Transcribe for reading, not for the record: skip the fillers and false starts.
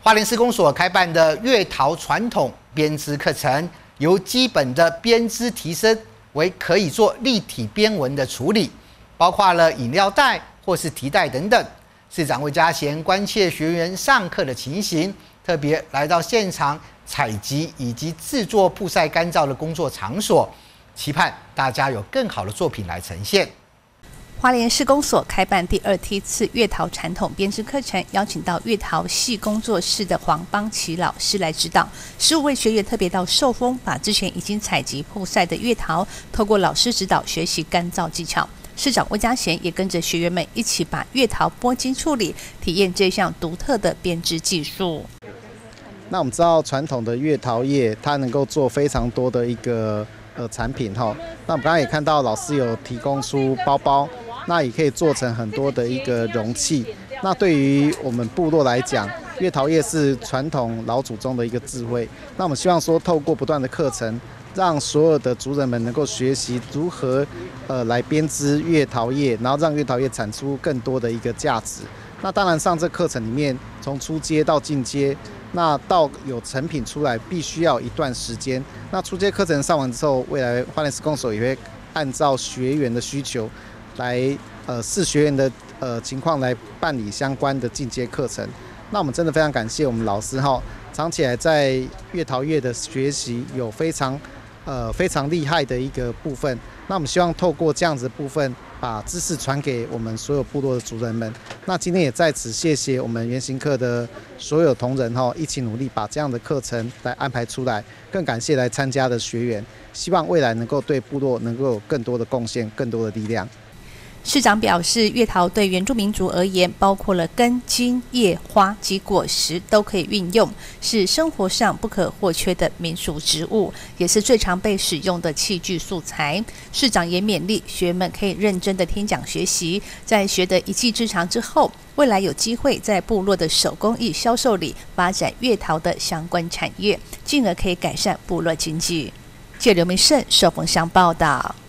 花莲施工所开办的月陶传统编织课程，由基本的编织提升为可以做立体编纹的处理，包括了饮料袋或是提袋等等。市长魏家贤关切学员上课的情形，特别来到现场采集以及制作曝晒干燥的工作场所，期盼大家有更好的作品来呈现。 花莲施工所开办第2梯次月陶传统编织课程，邀请到月陶系工作室的黄邦奇老师来指导。15位学员特别到寿丰，把之前已经采集曝晒的月陶，透过老师指导学习干燥技巧。市长魏家贤也跟着学员们一起把月陶剥筋处理，体验这项独特的编织技术。 那我们知道传统的月陶业，它能够做非常多的一个产品哈。那我们刚刚也看到老师有提供出包包。那也可以做成很多的一个容器。那对于我们部落来讲，月陶业是传统老祖宗的一个智慧。那我们希望说，透过不断的课程，让所有的族人们能够学习如何来编织月陶业，然后让月陶业产出更多的一个价值。那当然，上这课程里面，从初阶到进阶，那到有成品出来，必须要一段时间。那初阶课程上完之后，未来花莲施工所也会按照学员的需求。来视学员的情况来办理相关的进阶课程。那我们真的非常感谢我们老师哈，长期来在月陶业的学习有非常厉害的一个部分。那我们希望透过这样子的部分，把知识传给我们所有部落的族人们。那今天也在此谢谢我们原型课的所有同仁哈，一起努力把这样的课程来安排出来。更感谢来参加的学员，希望未来能够对部落能够有更多的贡献，更多的力量。 市长表示，月陶对原住民族而言，包括了根、茎、叶、花及果实都可以运用，是生活上不可或缺的民俗植物，也是最常被使用的器具素材。市长也勉励学员们可以认真的听讲学习，在学得一技之长之后，未来有机会在部落的手工艺销售里发展月陶的相关产业，进而可以改善部落经济。记者刘明胜、寿丰乡报道。